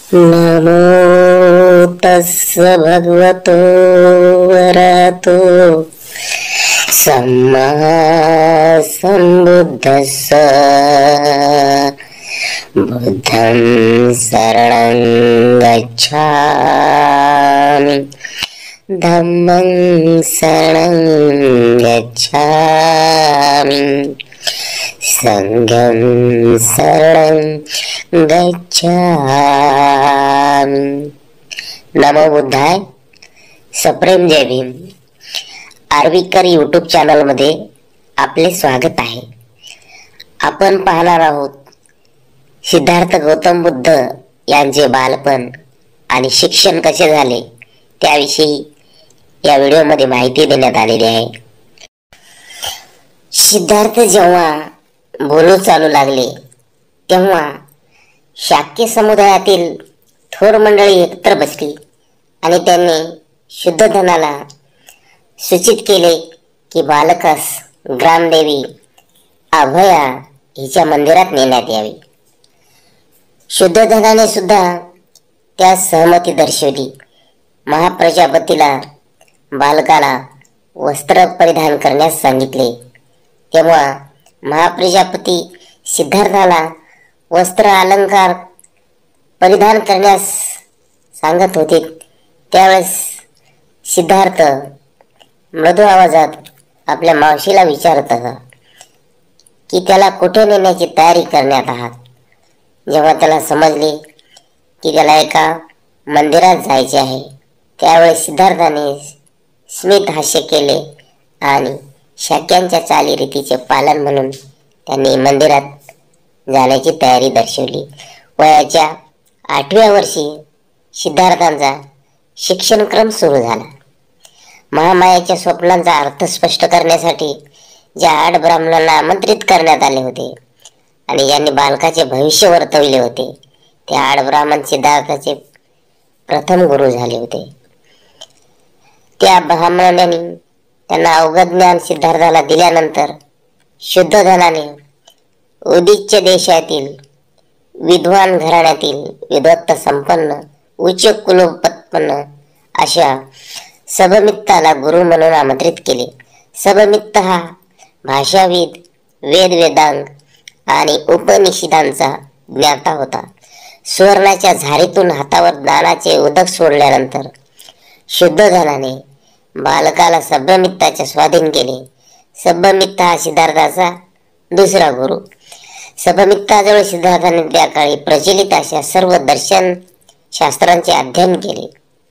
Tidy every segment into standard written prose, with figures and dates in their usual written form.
नमो तस्स भगवतो वरहतो सम्मा सम्बुद्धस्स बुद्धं शरणं गच्छामि धम्मं शरणं गच्छामि संघं शरणं गच्छामि। नमो बुद्धाय। सप्रेम जय भीम। आर्वीकर यूट्यूब चॅनल मध्ये आपले स्वागत आहे। आपण पाहणार आहोत सिद्धार्थ गौतम बुद्ध यांचे बालपण आणि शिक्षण कसे झाले त्याविषयी या व्हिडिओमध्ये माहिती देण्यात आलेली आहे। सिद्धार्थ जेव्हा बोलू चालू लागले तेव्हा शाक्य समुदायातील थोर मंडळी एकत्र बसली आणि त्यांनी शुद्धोधनाला सूचित केले की बालकास ग्रामदेवी अभया हिच्या मंदिरात नेण्यात यावे। शुद्धोधनाने सुद्धा त्या सहमती दर्शवली। महाप्रजापतीला बालकाला वस्त्र परिधान करण्यास सांगितले तेव्हा महाप्रजापती सिद्धार्थाला वस्त्र अलंकार परिधान करण्यास सांगत होते। त्यावेळेस सिद्धार्थ मृदू आवाजात आपल्या मावशीला विचारत होता की त्याला कुठे नेण्याची तयारी करण्यात आहात। जेव्हा त्याला समजले की त्याला एका मंदिरात जायचे आहे त्यावेळेस सिद्धार्थाने स्मित हास्य केले आणि शाक्यांच्या चालीरीतीचे पालन म्हणून त्यांनी मंदिरात जाण्याची तयारी दर्शवली। वयाच्या 8व्या वर्षी सिद्धार्थांचा शिक्षणक्रम सुरू झाला। महामायाच्या स्वप्नांचा अर्थ स्पष्ट करण्यासाठी ज्या 8 ब्राह्मणांना आमंत्रित करण्यात आले होते आणि ज्यांनी बालकाचे भविष्य वर्तविले होते ते 8 ब्राह्मण सिद्धार्थाचे प्रथम गुरु झाले होते। त्या ब्राह्मणांनी त्यांना अवगत ज्ञान सिद्धार्थाला दिल्यानंतर शुद्धोधनाने उदिच्य देशातील विद्वान घराण्यातील विद्वत्त संपन्न उच्च कुलोत्पन्न अशा सबमित्ताला गुरु म्हणून आमंत्रित केले। सबमित्त हा भाषाविद, वेद वेदांग आणि उपनिषदांचा ज्ञाता होता। सुवर्णाच्या झारीतून हातावर दानाचे उदक सोडल्यानंतर शुद्धोधनाने बालकाला सबमित्ताच्या स्वाधीन केले। सबमित्त हा सिद्धार्थाचा दुसरा गुरु। सबमित्ताजवळ सिद्धार्थाने त्या काळी प्रचलित अशा सर्व दर्शन शास्त्रांचे अध्ययन केले।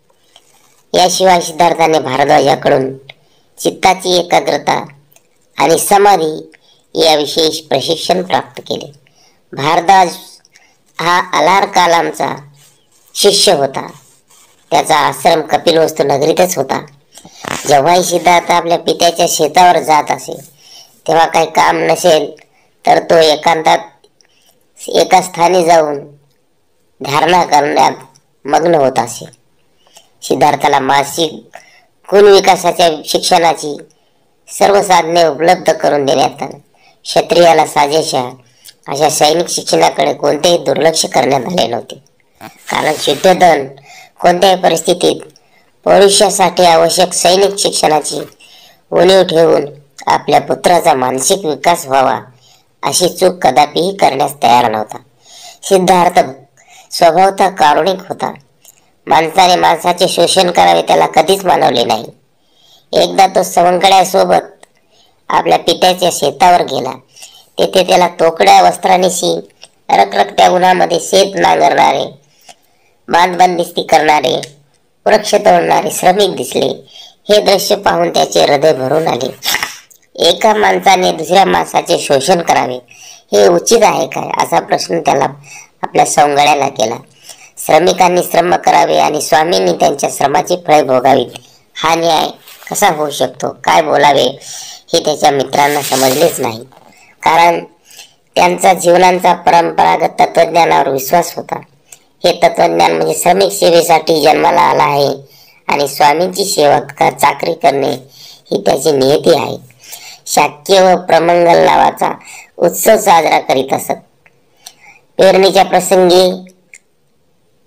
याशिवाय सिद्धार्थाने भारद्वाजाकडून चित्ताची एकाग्रता आणि समाधी याविषयी प्रशिक्षण प्राप्त केले। भारद्वाज हा अलार कालामचा शिष्य होता। त्याचा आश्रम कपिलवस्तू नगरीतच होता। जेव्हाही सिद्धार्थ आपल्या पित्याच्या शेतावर जात असे तेव्हा काही काम नसेल तर तो एकांतात एका स्थानी जाऊन धारणा करण्यात मग्न होत असे। सिद्धार्थाला मानसिक गुण विकासाच्या शिक्षणाची सर्व साधने उपलब्ध करून देण्यात आली। क्षत्रियाला साजेशा अशा सैनिक शिक्षणाकडे कोणतेही दुर्लक्ष करण्यात आले नव्हते, कारण शुद्धोधन कोणत्याही परिस्थितीत भविष्यासाठी आवश्यक सैनिक शिक्षणाची उणीव ठेवून आपल्या पुत्राचा मानसिक विकास व्हावा अशी चूक कदापिही करण्यास तयार नव्हता। सिद्धार्थ स्वभावतः कारुणिक होता। माणसाने माणसाचे शोषण करावे त्याला कधीच मानवले नाही। एकदा तो सवंगड्यासोबत आपल्या पित्याच्या शेतावर गेला। तेथे त्याला तोकड्या वस्त्रांनीशी रखरखत्या उन्हामध्ये शेत नांगरणारे, बांधबंदिस्ती करणारे, वृक्ष तोडणारे श्रमिक दिसले। हे दृश्य पाहून त्याचे हृदय भरून आले। एका माणसाने दुसऱ्या माणसाचे शोषण करावे हे उचित आहे काय, असा प्रश्न त्याला आपल्या सवंगड्याला केला। श्रमिकांनी श्रम करावे आणि स्वामींनी त्यांच्या श्रमाची फळे भोगावीत, हा न्याय कसा होऊ शकतो? काय बोलावे हे त्याच्या मित्रांना समजलेच नाही, कारण त्यांचा जीवनाचा परंपरागत तत्वज्ञानावर विश्वास होता। हे तत्वज्ञान म्हणजे श्रमिक सेवेसाठी जन्माला आला आहे आणि स्वामींची सेवा चाकरी करणे ही त्याची नियती आहे। शाक्य व प्रमंगल नावाचा उत्सव साजरा करीत असत। पेरणीच्या प्रसंगी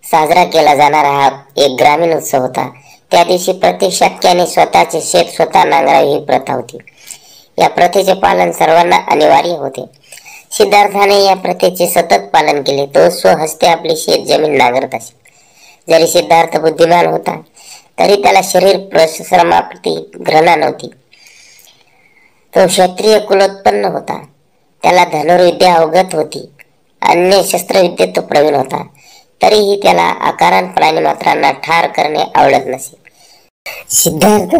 साजरा केला जाणारा हा एक ग्रामीण उत्सव होता. त्या दिवशी प्रत्येक शेतकऱ्याने स्वतःचे शेत स्वतः नांगरावे ही प्रथा होती. या प्रथेचे पालन सर्वांना अनिवार्य होते. सिद्धार्थाने या प्रथेचे सतत पालन केले. तो स्वहस्ते आपली शेत जमीन नांगरत असे. जरी सिद्धार्थ बुद्धिमान होता तरी त्याला शरीर परिश्रमाप्रती घृणा नव्हती. तो क्षत्रिय कुलोत्पन्न होता. त्याला धनुर्विद्या अवगत होती. अन्य शस्त्रविद्येत तो प्रवीण होता. तरीही त्याला अकारण प्राणीमात्रांना ठार करणे आवडत नसे. सिद्धार्थ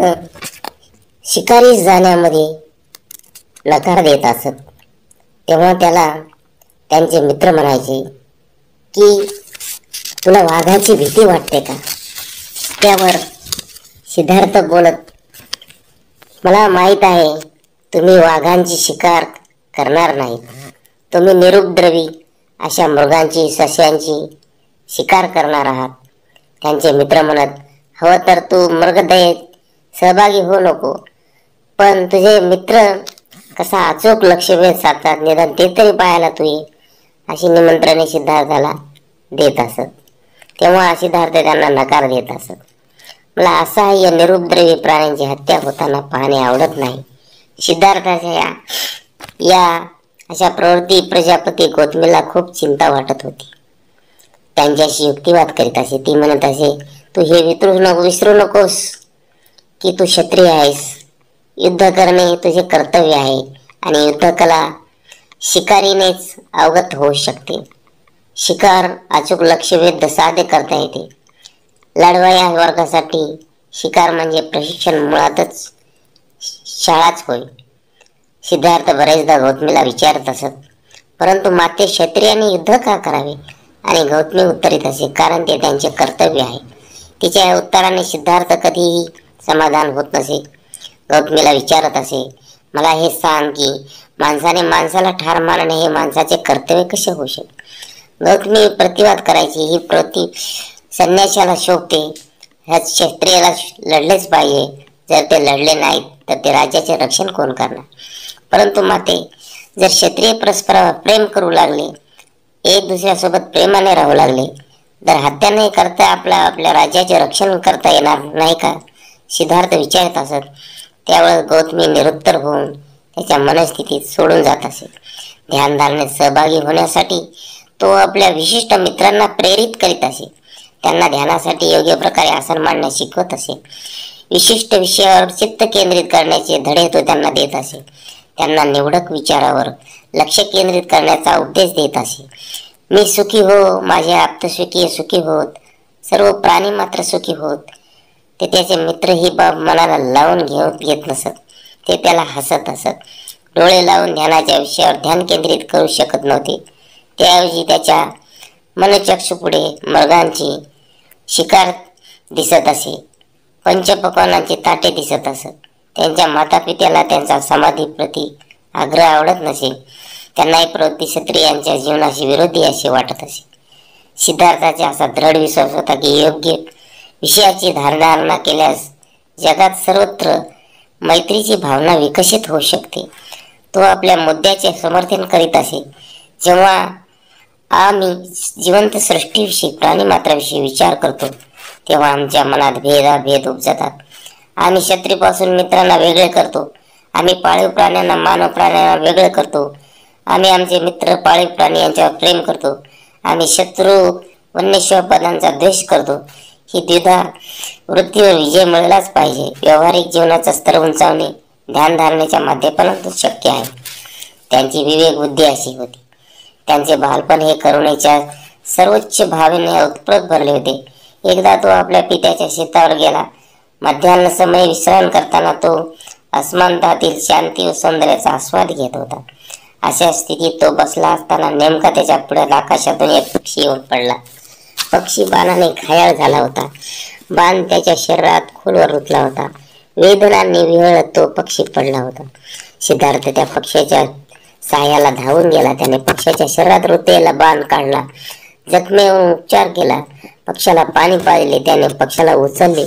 शिकारी जाण्यामध्ये नकार देत असत. तेव्हा त्याला त्यांचे मित्र म्हणायचे की तुला वाघाची भीती वाटते का? त्यावर सिद्धार्थ बोलत, मला माहीत आहे तुम्ही वाघांची शिकार करणार नाहीत. तुम्ही निरुपद्रवी अशा मृगांची सस्यांची शिकार करणार आहात. त्यांचे मित्र म्हणत, हवं तर तू मृगदयेत सहभागी होऊ नको, पण तुझे मित्र कसा अचूक लक्षवेध साधतात निदान ते तरी पाहायला तू ये, अशी निमंत्रणे सिद्धार्थाला देत असत. तेव्हा सिद्धार्थ त्यांना नकार देत असत. मला असहाय्य निरुपद्रवी प्राण्यांची हत्या होताना पाहणे आवडत नाही. सिद्धार्थाच्या या अशा प्रवृत्ती प्रजापती गौतमीला खूप चिंता वाटत होती. त्यांच्याशी युक्तिवाद करीत असे. ती म्हणत असे, तू हे विसरू नकोस की तू क्षत्रिय आहेस. युद्ध करणे तुझे कर्तव्य आहे आणि युद्धकला शिकारीनेच अवगत होऊ शकते. शिकार अचूक लक्ष्यवेध साध्य करता येते. लढवा या वर्गासाठी शिकार म्हणजे प्रशिक्षण मुळातच शाळाच होय. सिद्धार्थ बरेचदा गौतमीला विचारत असत, परंतु माते क्षत्रियाने युद्ध का करावे? आणि गौतमी उत्तरीत असे, कारण ते त्यांचे कर्तव्य आहे. तिच्या या उत्तराने सिद्धार्थ कधीही समाधान होत नसे. गौतमीला विचारत असे, मला हे सांग की माणसाने माणसाला ठार मारणे हे माणसाचे कर्तव्य कसे होऊ शकते? गौतमी प्रतिवाद करायची. ही प्रवृत्ती संन्याशाला शोभते. ह्या क्षत्रियाला लढलेच पाहिजे. जर ते लढले नाहीत तर ते राज्याचे रक्षण कोण करणार? परंतु माते, जर क्षत्रिय परस्पर प्रेम करू लागले, एक दुसऱ्यासोबत प्रेमाने राहू लागले, तर हत्या नाही करता आपल्या राज्याचे रक्षण करता येणार नाही का? सिद्धार्थ विचारत असत. त्यावेळेस गौतमी निरुत्तर होऊन त्याच्या मनस्थितीत सोडून जात असे. ध्यानधारणेत सहभागी होण्यासाठी तो आपल्या विशिष्ट मित्रांना प्रेरित करीत असे. त्यांना ध्यानासाठी योग्य प्रकारे आसन मांडण्यास शिकवत असे. विशिष्ट विषयावर चित्त केंद्रित करण्याचे धडे तो त्यांना देत असे. त्यांना निवडक विचारावर लक्ष केंद्रित करण्याचा उपदेश देत असे. मी सुखी हो, माझे आप्तस्वकीय सुखी होत, सर्व प्राणी मात्र सुखी होत. ते त्याचे मित्र ही बाब मनाला लावून घेत नसत. ते त्याला हसत असत. डोळे लावून ध्यानाच्या विषयावर ध्यान केंद्रित करू शकत नव्हते. त्याऐवजी त्याच्या मनचक्षुपुढे मृगांची शिकार दिसत असे. पंचपक्वानांची ताटे दिसत असत. त्यांच्या मातापित्याला त्यांचा समाधीप्रती आग्रह आवडत नसे. त्यांना ही प्रवृत्ती क्षत्रियांच्या जीवनाशी विरोधी असे वाटत असे. सिद्धार्थाचा असा दृढ विश्वास होता की योग्य विषयाची धारणा केल्यास जगात सर्वत्र मैत्रीची भावना विकसित होऊ शकते. तो आपल्या मुद्द्याचे समर्थन करीत असे. जेव्हा आम्ही जिवंत सृष्टीविषयी प्राणीमात्राविषयी विचार करतो तेव्हा आमच्या मनात भेद उपजतात. आम्ही क्षत्रियापासून मित्रांना वेगळे करतो. आम्ही पाळीव प्राण्यांना मानव प्राण्यांना वेगळे करतो. आम्ही आमचे मित्र पाळीव प्राणी यांच्यावर प्रेम करतो. आम्ही शत्रू वन्यजीव पदांचा द्वेष करतो. ही द्विधा वृत्तीवर विजय मिळालाच पाहिजे. व्यावहारिक जीवनाचा स्तर उंचावणे ध्यानधारणेच्या माध्यमातून शक्य आहे. त्यांची विवेक बुद्धी अशी होती. त्यांचे बालपण हे करुणेच्या सर्वोच्च भावनेने उत्प्रोत भरले होते. एकदा तो आपल्या पित्याच्या शेतावर गेला. मध्यान्ह समय विश्राम करताना तो अस्मानतातील शांती व सौंदर्याचा आस्वाद घेत होता. अशा स्थितीत तो बसला असताना नेमका त्याच्या पुढे आकाशातून एक पक्षी येऊन पडला. पक्षी बाणाने घायाळ झाला होता. बाण त्याच्या शरीरात खोलवर रुतला होता. वेदनांनी विहळत तो पक्षी पडला होता. सिद्धार्थ त्या पक्ष्याच्या साह्याला धावून गेला. त्याने पक्ष्याच्या शरीरात रुतलेला बाण काढला. जखमेवर उपचार केला. पक्षाला पाणी पाजले. त्याने पक्षाला उचलले.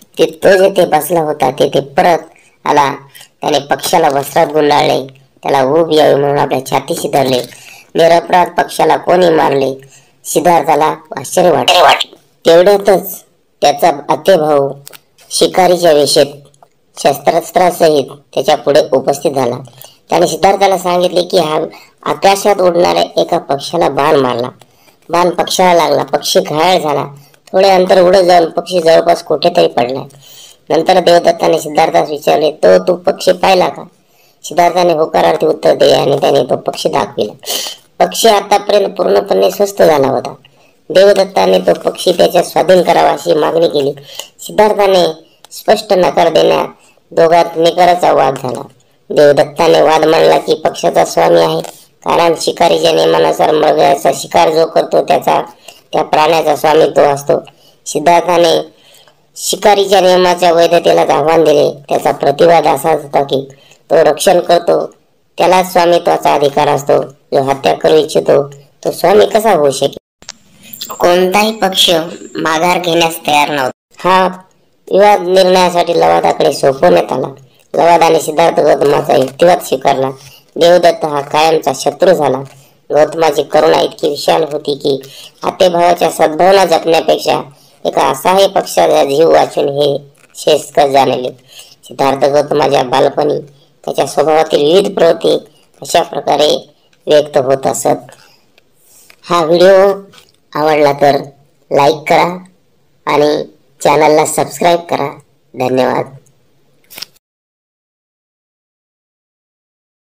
तो जेथे बसला होता तेथे परत आला. त्याने पक्षाला वस्त्रात गुंडाळले. त्याला ऊब यावी म्हणून आपल्या छातीशी धरले. निरपराध पक्षाला कोणी मारले? सिद्धार्थाला आश्चर्य वाटले. तेवढ्यातच त्याचा आतेभाऊ शिकारीच्या वेशेत शस्त्रास्त्रासहित त्याच्या पुढे उपस्थित झाला. त्याने सिद्धार्थाला सांगितले की हा आकाशात उडणाऱ्या एका पक्षाला बाण मारला. बाण पक्षाला लागला. पक्षी घायल झाला. थोडे अंतर उडत जाऊन पक्षी जवळपास कुठेतरी पडला. नंतर देवदत्ताने सिद्धार्थास विचारले, तू पक्षी पाहिला का? सिद्धार्थाने होकारार्थी उत्तर दिले आणि त्याने तो पक्षी दाखविला. पक्षी आतापर्यंत पूर्णपणे स्वस्थ झाला होता. देवदत्ताने तो पक्षी त्याच्या स्वाधीन करावा अशी मागणी केली. सिद्धार्थाने स्पष्ट नकार देण्यात दोघात निकराचा वाद झाला. देवदत्ताने वाद मांडला की पक्षाचा स्वामी आहे, कारण शिकारीच्या नियमानुसार मृगाचा शिकार जो करतो त्या प्राण्याचा स्वामी तो असतो. सिद्धार्थाने शिकारीच्या नियमाच्या वैधतेला आव्हान दिले. त्याचा प्रतिवाद असाच होता की तो रक्षण करतो त्याला स्वामित्वाचा अधिकार असतो. जो हत्या करू इच्छितो तो स्वामी कसा होऊ शकेल? कोणताही पक्ष माघार घेण्यास तयार नव्हता. हा विवाद निर्णयासाठी लवादाकडे सोपवण्यात आला. लवादाने सिद्धार्थ गौतमाचा युक्तिवाद स्वीकारला. देवदत्त हा कायमचा शत्रू झाला. गौतमाची करुणा इतकी विशाल होती की आतेभावाच्या सद्भावना जपण्यापेक्षा एका असहाय्य पक्षाचा जीव वाचून हे श्रेयस्कर जाणले. सिद्धार्थ गौतमाच्या बालपणी त्याच्या स्वभावातील विविध प्रवृत्ती अशा प्रकारे व्यक्त होत असत. हा व्हिडिओ आवडला तर लाईक करा आणि चॅनलला सबस्क्राईब करा. धन्यवाद.